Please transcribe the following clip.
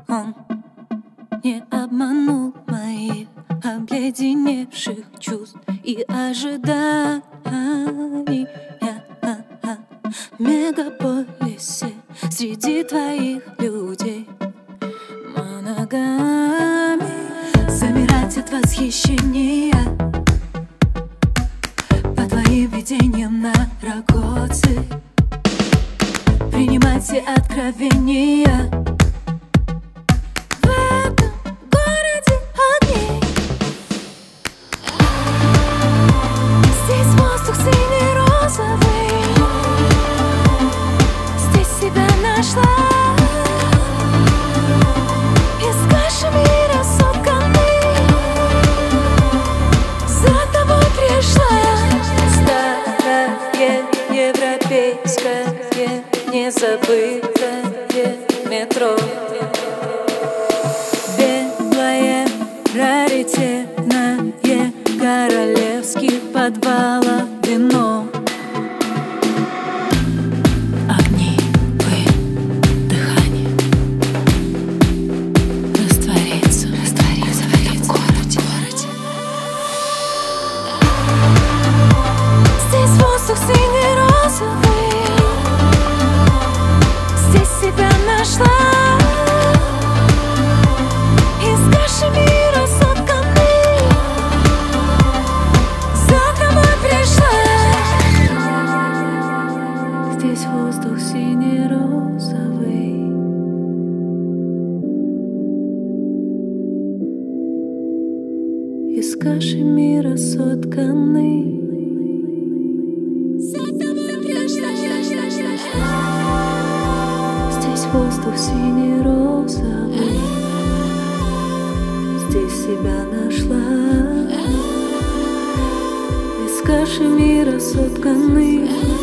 Он не обманул моих обледеневших чувств и ожиданий. В мегаполисе среди твоих людей моногами замирать от восхищения по твоим видениям на ракоце, принимать все откровения. В этом городе огней здесь воздух синий-розовый, здесь себя нашла. Из кашемира сотканный за тобой пришла. Старое европейское незабытое метро, белое раритетное королевских подвалов вино. Огни, дыхание раствориться в городе. Здесь воздух синий-розовый, здесь себя нашла. Из кашемира сотканный за тобой пришла. Здесь воздух синий-розовый, из кашемира сотканный за тобой пришла. Здесь воздух синий-розовый, здесь себя нашла. Из кашемира сотканный